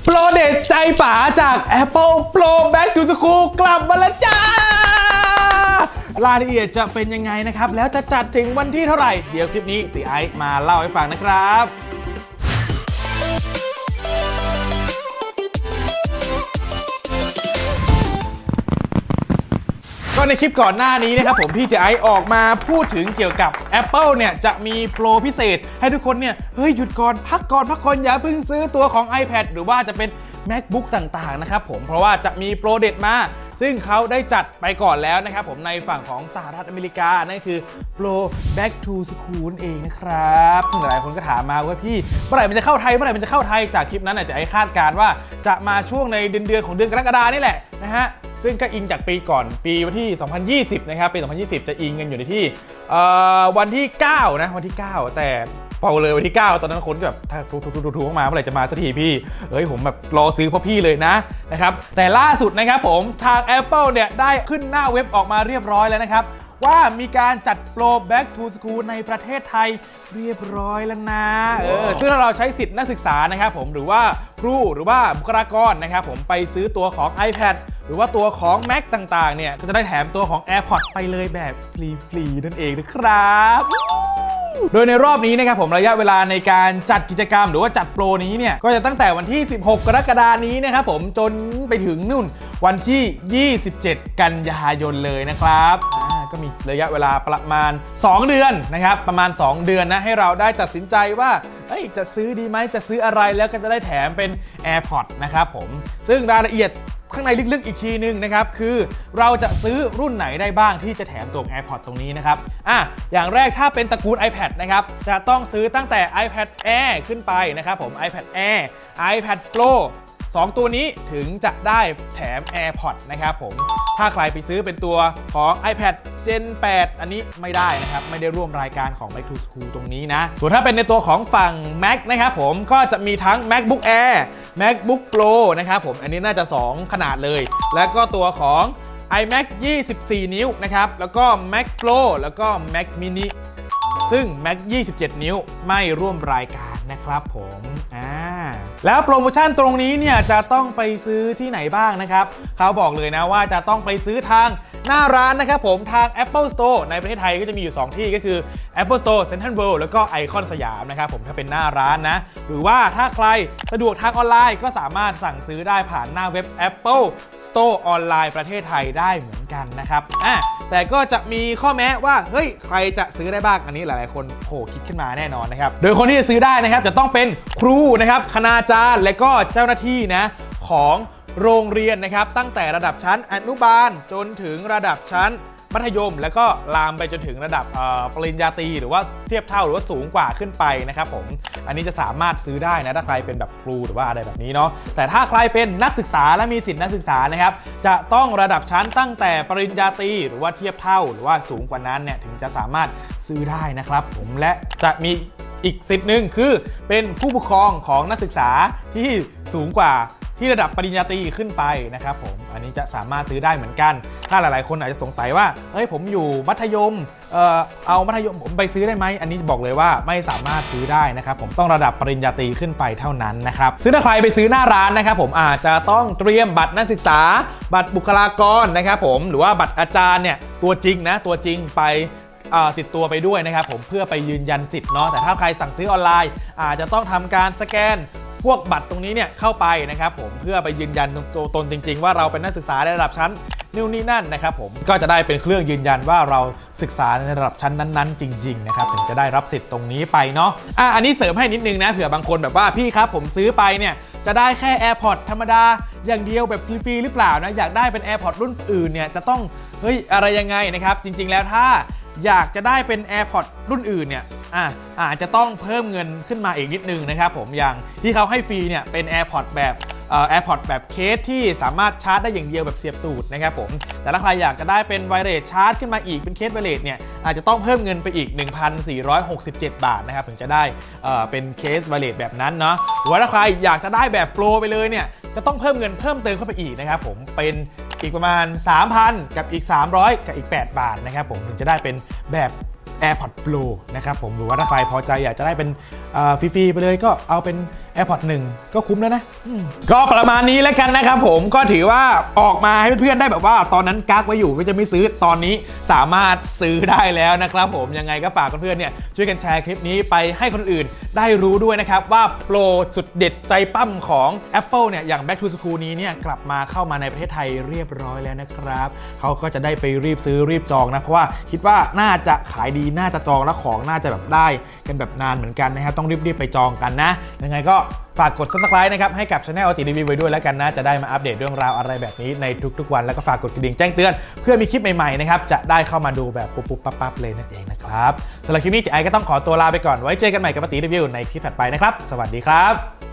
โปรเด็ดใจป๋าจาก Apple Pro Back to School กลับมาแล้วจ้ารายละเอียดจะเป็นยังไงนะครับแล้วจะจัดถึงวันที่เท่าไหร่เดี๋ยวคลิปนี้ตีไอซ์มาเล่าให้ฟังนะครับก็ในคลิปก่อนหน้านี้นะครับผมพี่เจไอออกมาพูดถึงเกี่ยวกับ Apple เนี่ยจะมีโปรพิเศษให้ทุกคนเนี่ยหยุดก่อนพักก่อนอย่าเพิ่งซื้อตัวของ iPad หรือว่าจะเป็น MacBook ต่างๆนะครับผมเพราะว่าจะมีโปรเด็ดมาซึ่งเขาได้จัดไปก่อนแล้วนะครับผมในฝั่งของสหรัฐอเมริกานั่นคือ Pro Back to School เองนะครับซึ่งหลายคนก็ถามมาว่าพี่เมื่อไหร่มันจะเข้าไทยจากคลิปนั้นจะไอคาดการณ์ว่าจะมาช่วงในเดือนของเดือนกรกฎาคมนี่แหละนะฮะซึ่งก็อิงจากปีก่อนปีวันที่ 2020 นะครับปี 2020 จะอิงกันอยู่ในที่วันที่ 9 นะวันที่ 9 แต่พอเลยวันที่ 9 ตอนนั้นคนแบบถ้าถูกมาเมื่อไหร่จะมาสักทีพี่ผมแบบรอซื้อเพราะพี่เลยนะครับแต่ล่าสุดนะครับผมทาง Apple เนี่ยได้ขึ้นหน้าเว็บออกมาเรียบร้อยแล้วนะครับว่ามีการจัดโปร Back to School ในประเทศไทยเรียบร้อยแล้วนะซึ่งเราใช้สิทธินักศึกษานะครับผมหรือว่าครูหรือว่าบุคลากรนะครับผมไปซื้อตัวของ iPad หรือว่าตัวของ Mac ต่างๆเนี่ยก็จะได้แถมตัวของ AirPods ไปเลยแบบฟรีๆนั่นเองนะครับโดยในรอบนี้นะครับผมระยะเวลาในการจัดกิจกรรมหรือว่าจัดโปรนี้เนี่ยก็จะตั้งแต่วันที่ 16 กรกฎาคมนี้นะครับผมจนไปถึงนู่นวันที่ 27 กันยายนเลยนะครับก็มีระยะเวลาประมาณ2เดือนนะครับประมาณ2เดือนนะให้เราได้ตัดสินใจว่าจะซื้อดีไหมจะซื้ออะไรแล้วก็จะได้แถมเป็น AirPods นะครับผมซึ่งรายละเอียดข้างในลึกๆอีกทีนึงนะครับคือเราจะซื้อรุ่นไหนได้บ้างที่จะแถมตัว AirPods ตรงนี้นะครับอย่างแรกถ้าเป็นตระกูล iPad นะครับจะต้องซื้อตั้งแต่ iPad Air ขึ้นไปนะครับผม iPad Air iPad Pro 2 ตัวนี้ถึงจะได้แถม AirPods นะครับผมถ้าใครไปซื้อเป็นตัวของ iPad Gen 8 อันนี้ไม่ได้นะครับไม่ได้ร่วมรายการของ Back to School ตรงนี้นะส่วนถ้าเป็นในตัวของฝั่ง Mac นะครับผมก็จะมีทั้ง MacBook Air MacBook Pro นะครับผมอันนี้น่าจะ2ขนาดเลยแล้วก็ตัวของ iMac 24 นิ้วนะครับแล้วก็ Mac Pro แล้วก็ Mac Mini ซึ่ง Mac 27 นิ้วไม่ร่วมรายการนะครับผมแล้วโปรโมชั่นตรงนี้เนี่ยจะต้องไปซื้อที่ไหนบ้างนะครับเขาบอกเลยนะว่าจะต้องไปซื้อทางหน้าร้านนะครับผมทาง Apple Store ในประเทศไทยก็จะมีอยู่2ที่ก็คือ Apple Store Central World แล้วก็ไอคอนสยามนะครับผมถ้าเป็นหน้าร้านนะหรือว่าถ้าใครสะดวกทางออนไลน์ก็สามารถสั่งซื้อได้ผ่านหน้าเว็บ Apple Store ออนไลน์ประเทศไทยได้เหมือนกันนะครับแต่ก็จะมีข้อแม้ว่าใครจะซื้อได้บ้างอันนี้หลายๆคนคิดขึ้นมาแน่นอนนะครับโดยคนที่จะซื้อได้นะครับจะต้องเป็นครูนะครับคณาจารย์และก็เจ้าหน้าที่นะของโรงเรียนนะครับตั้งแต่ระดับชั้นอนุบาลจนถึงระดับชั้นมัธยมแล้วก็ลามไปจนถึงระดับปริญญาตรีหรือว่าเทียบเท่าหรือว่าสูงกว่าขึ้นไปนะครับผมอันนี้จะสามารถซื้อได้นะถ้าใครเป็นแบบครูหรือว่าอะไรแบบนี้เนาะแต่ถ้าใครเป็นนักศึกษาและมีสิทธินักศึกษานะครับจะต้องระดับชั้นตั้งแต่ปริญญาตรีหรือว่าเทียบเท่าหรือว่าสูงกว่านั้นเนี่ยถึงจะสามารถซื้อได้นะครับผมและจะมีอีกสิทธิ์หนึ่งคือเป็นผู้ปกครองของนักศึกษาที่สูงกว่าที่ระดับปริญญาตรีขึ้นไปนะครับผมอันนี้จะสามารถซื้อได้เหมือนกันถ้าหลายๆคนอาจจะสงสัยว่าผมอยู่มัธยมเอามัธยมผมไปซื้อได้ไหมอันนี้บอกเลยว่าไม่สามารถซื้อได้นะครับผมต้องระดับปริญญาตรีขึ้นไปเท่านั้นนะครับซึ่งถ้าใครไปซื้อหน้าร้านนะครับผมอาจจะต้องเตรียมบัตรนักศึกษาบัตรบุคลากรนะครับผมหรือว่าบัตรอาจารย์เนี่ยตัวจริงไปติดตัวไปด้วยนะครับผมเพื่อไปยืนยันสิทธิ์เนาะแต่ถ้าใครสั่งซื้อออนไลน์อาจจะต้องทำการสแกนพวกบัตรตรงนี้เนี่ยเข้าไปนะครับผมเพื่อไปยืนยันตัวตนจริงๆว่าเราเป็นนักศึกษาในระดับชั้นนู่นนี่นั่นนะครับผมก็จะได้เป็นเครื่องยืนยันว่าเราศึกษาในระดับชั้นนั้นๆจริงๆนะครับถึงจะได้รับสิทธิ์ตรงนี้ไปเนาะอันนี้เสริมให้นิดนึงนะเผื่อบางคนแบบว่าพี่ครับผมซื้อไปเนี่ยจะได้แค่ AirPods ธรรมดาอย่างเดียวแบบฟรีๆหรือเปล่านะอยากได้เป็น AirPods รุ่นอื่นเนี่ยจะต้องอะไรยังไงนะครับจริงๆแล้วถ้าอยากจะได้เป็น AirPods รุ่นอื่นเนี่ยอาจจะต้องเพิ่มเงินขึ้นมาอีกนิดนึงนะครับผมอย่างที่เขาให้ฟรีเนี่ยเป็น AirPods แบบ AirPods แบบเคสที่สามารถชาร์จได้อย่างเดียวแบบเสียบตูดนะครับผมแต่ถ้าใครอยากจะได้เป็นไวเลสชาร์จขึ้นมาอีกเป็นเคสไวเลสเนี่ยอาจจะต้องเพิ่มเงินไปอีก 1,467 บาทนะครับถึงจะได้เป็นเคสไวเลสแบบนั้นเนาะหรือว่าถ้าใครอยากจะได้แบบโปรไปเลยเนี่ยจะต้องเพิ่มเงินเพิ่มเติมเข้าไปอีกนะครับผมเป็นอีกประมาณ 3,000 กับอีก300กับอีก8 บาทนะครับผมถึงจะได้เป็นแบบ AirPods Pro นะครับผมหรือว่าถ้าใครพอใจอยากจะได้เป็นฟรีๆไปเลยก็เอาเป็น AirPods 1ก็คุ้มแล้วนะก็ประมาณนี้แล้วกันนะครับผมก็ถือว่าออกมาให้เพื่อนๆได้แบบว่าตอนนั้นกักไว้อยู่ก็จะไม่ซื้อตอนนี้สามารถซื้อได้แล้วนะครับผมยังไงก็ฝากเพื่อนๆเนี่ยช่วยกันแชร์คลิปนี้ไปให้คนอื่นได้รู้ด้วยนะครับว่าโปรสุดเด็ดใจปั้มของ Apple เนี่ยอย่าง Back to School นี้เนี่ยกลับมาเข้ามาในประเทศไทยเรียบร้อยแล้วนะครับเขาก็จะได้ไปรีบซื้อรีบจองนะเพราะว่าคิดว่าน่าจะขายดีน่าจะจองและของน่าจะแบบได้กันแบบนานเหมือนกันนะครับต้องรีบไปจองกันนะยังไงก็ฝากกด Subscribe นะครับให้กับ Channel อติรีวิวไว้ด้วยแล้วกันนะจะได้มาอัปเดตเรื่องราวอะไรแบบนี้ในทุกๆวันแล้วก็ฝากกดกระดิ่งแจ้งเตือนเพื่อมีคลิปใหม่ๆนะครับจะได้เข้ามาดูแบบปุ๊บๆปั๊บๆเลยนั่นเองนะครับสำหรับคลิปนี้ไอก็ต้องขอตัวลาไปก่อนไว้เจอกันใหม่กับอติรีวิวในคลิปถัดไปนะครับสวัสดีครับ